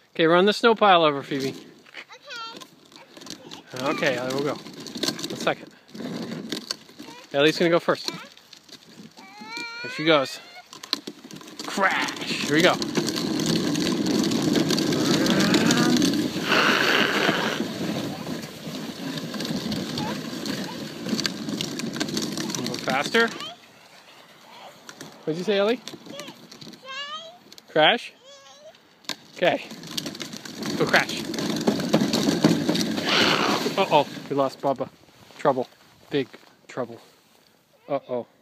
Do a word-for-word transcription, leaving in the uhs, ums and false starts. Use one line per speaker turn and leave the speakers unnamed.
Okay, run the snow pile over, Phoebe.
Okay.
Okay, I will go. One second. Ellie's gonna go first. Here she goes. Crash! Here we go. A little faster. What'd you say, Ellie? Crash? Okay. Go crash. Uh-oh, we lost Bubba. Trouble. Big trouble. Uh-oh.